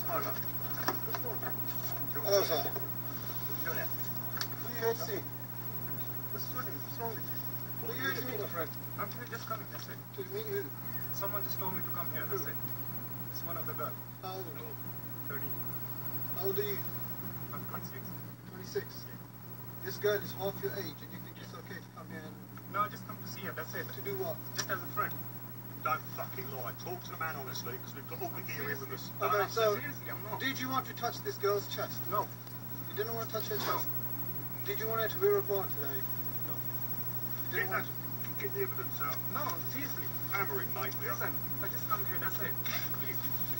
Over. Hello, sir. What are you doing here? Who are you here to see? What's wrong with you? Who are you here to meet, my friend? I'm here just coming, that's it. To meet who? Someone just told me to come here, that's it. It's one of the girls. How old? 30. How old are you? I'm 26. 26. This girl is half your age, and you think it's okay to come here and No, I just come to see her, that's it. to do what? Just as a friend. Don't fucking lie. Talk to the man honestly, because we've got all the gear in with us. Okay, so Seriously, I'm not. did you want to touch this girl's chest? No. You didn't want to touch her chest? Did you want her to wear a bra today? No. You didn't Get, want to... get the evidence out. No, seriously. Hammer him, mate. Listen, I just come here, that's it. Please.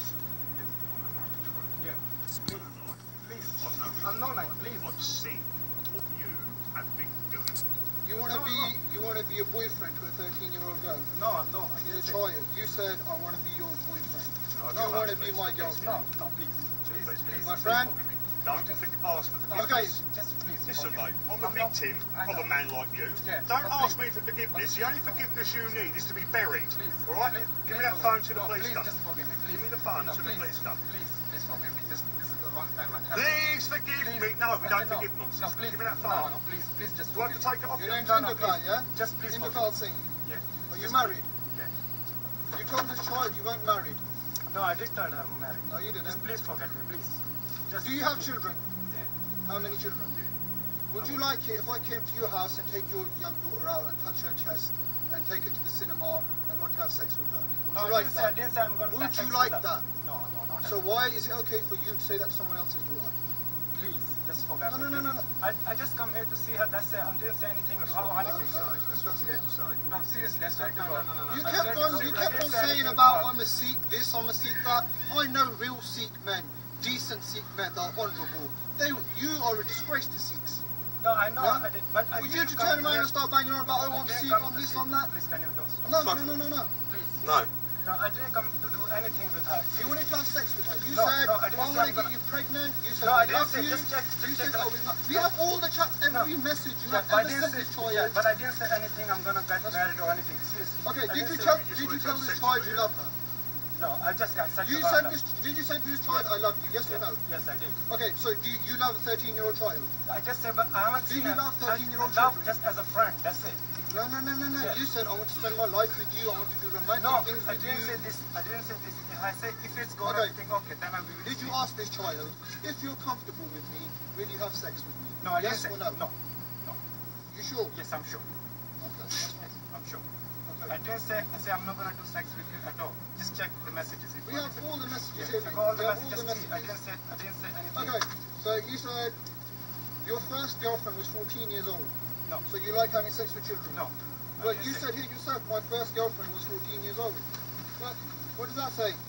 Yeah. Please. Please. I'm not like, please. I've seen what you have been doing. You want to be a boyfriend to a 13-year-old girl? No, I'm not. She's a child. You said I want to be your boyfriend. No, You want to be my girlfriend. No, please. Please. My friend? Don't ask for forgiveness. Okay. Just please. Listen, forgive me. mate, I'm a victim of a man like you. Yeah, Don't but ask please. me for forgiveness. The only forgiveness you need is to be buried. Please. All right? Please, Give please me that forgive phone to the No, police please, come. just forgive me, please. Give me the phone No, to the please. police come. Please forgive me. This is the wrong time. Please forgive me. No, we don't forgive nonsense. No, please. Give me that phone. No, please just Do I have to take it off Your you? name's No, Indukal, please. yeah? Just please forgive Indukal me. Singh. Yeah. Are you married? Yeah. You told this child you weren't married. No, I did tell her I'm married. No, you didn't. Just please forget me, please. Just Do you have children? Yeah. How many children? Would you like it if I came to your house and take your young daughter out and touch her chest and take her to the cinema and want to have sex with her? Would No, you like I that? didn't say I'm going to Would have sex you like with her. that? No, not So why is it okay for you to say that to someone else's daughter? Please, just forget No, me. no. I just come here to see her, that's it. I didn't say anything to her or anything. That's what you say. No, seriously, I swear to God. You I kept swear to on, God, you I kept didn't on say saying anything about to her. I'm a Sikh this, I'm a Sikh that. I know real Sikh men, decent Sikh men that are honourable. You are a disgrace to Sikhs. No, I know, Yeah? I did, but I For didn't you to come turn around here- and start banging on about I want didn't Sikh come on to this, see- on that. Please, can you don't stop? No. Please. No. No, I didn't come to do anything with her. You wanted to have sex with her. You No, said, no, I I didn't say want I'm to get gonna- you pregnant. You said, No, I didn't love say, you. just check You said, the- I will not. We have all the chats, every message you have but I ever didn't sent say, this child. yeah, but I didn't say anything I'm gonna get married or anything. Seriously. Okay, I did you didn't tell say- this child you love her? No, I just said to You her, said no. this, did you say to this child, I love you, yes or no? Yes, I did. Okay, so do you love a 13-year-old child? I just said, but I haven't Do seen you her. love 13-year-old I love children? just as a friend. That's it. No. Yeah. You said, I want to spend my life with you, I want to do romantic No, things I with didn't you. say this. I didn't say this. If I say if it's going Okay. to think okay, then I'll be. Did you ask this child, if you're comfortable with me, will you have sex with me? No, I yes didn't say. or no? No. You sure? Yes, I'm sure. Okay, that's fine. I'm sure. Okay. I didn't say. I say I'm not going to do sex with you at all. Just check the messages. If We you have want to- all the messages Yeah, here. check all We the have all messages. the I messages. didn't say anything. Okay, so you said your first girlfriend was 14 years old. No. So you like having sex with children? No. I Well, didn't you say- said here yourself, my first girlfriend was 14 years old. But what does that say?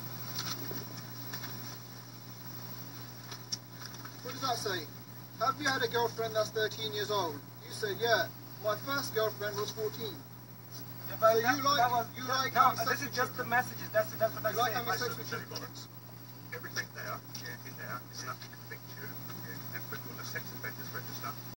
What does that say? Have you had a girlfriend that's 13 years old? You said, yeah. My first girlfriend was 14. Yeah, but So that, you like- that was, you like no, having sex this is with just the messages. That's what I You like say. having sex with Silly children? bollocks. Everything there, in there, is enough to convict you and put you on the sex offenders register.